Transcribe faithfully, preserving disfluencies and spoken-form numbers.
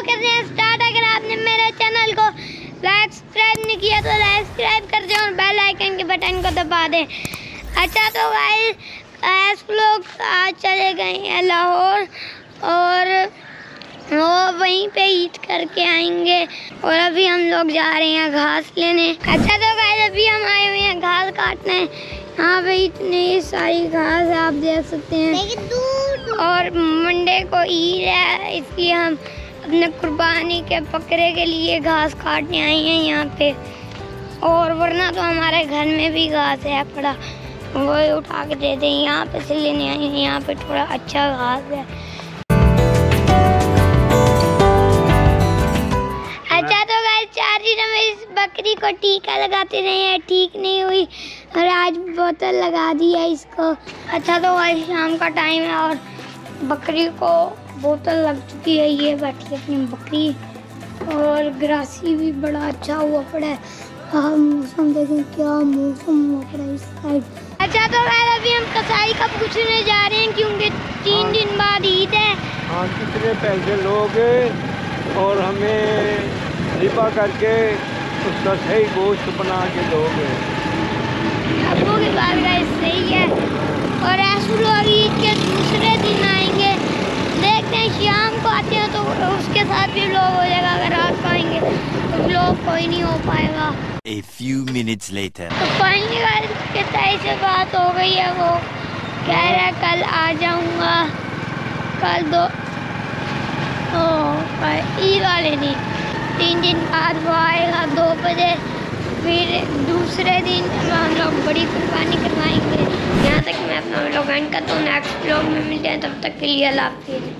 करते हैं स्टार्ट। अगर आपने मेरे चैनल को लाइक सब्सक्राइब नहीं किया तो लाइक सब्सक्राइब कर दें और बेल आइकन के बटन को दबा दें। अच्छा तो गाइस ऐस लोग आज चले गए हैं लाहौर और वो वहीं पे ईद करके आएंगे और अभी हम लोग जा रहे हैं घास लेने। अच्छा तो गाइस अभी हम आए हुए हैं घास काटने। यहाँ पे इतनी सारी घास आप देख सकते हैं और मंडे को ईद है इसलिए हम अपने कुर्बानी के बकरे के लिए घास काटने आए हैं यहाँ पे। और वरना तो हमारे घर में भी घास है पड़ा, वो उठा के दे दें। यहाँ पे से लेने आए हैं, यहाँ पे थोड़ा अच्छा घास है। अच्छा तो गाइस चार दिन हम इस बकरी को टीका लगाते रहे हैं, ठीक नहीं हुई और आज बोतल लगा दी है इसको। अच्छा तो गाइस शाम का टाइम है और बकरी को बोतल लग चुकी है, ये बैठी है अपनी बकरी और ग्रासी भी बड़ा अच्छा हुआ पड़ा है। हाँ मौसम देखें क्या मौसम हुआ पड़ा है इस साइड। अच्छा तो गाइस अभी हम कसाई का पूछने जा रहे हैं क्योंकि तीन हाँ। दिन बाद ईद है। हाँ कितने पैसे लोगे और हमें रिपा करके उसका सही गोश्त बना के दोगे। अबू की बात गाइस सही है और ऐसे लोग ईद के दूसरे दिन आएंगे, देखते हैं शाम को आते हैं तो उसके साथ भी लोग हो जाएगा। अगर रात को आएंगे तो लोग कोई नहीं हो पाएगा। A few minutes later. तो फाइनली गाइस के ताई से बात हो गई है, वो कह रहा है कल आ जाऊंगा, कल दो ओ ईद वाले दिन तीन दिन बाद वो आएगा दो बजे। फिर दूसरे दिन हम लोग बड़ी कुर्बानी करवाएंगे। यहाँ तक मैं अपना व्लॉग एंड करता हूँ, नेक्स्ट व्लॉग में मिलते हैं, तब तक के लिए अल्लाह हाफ़िज़।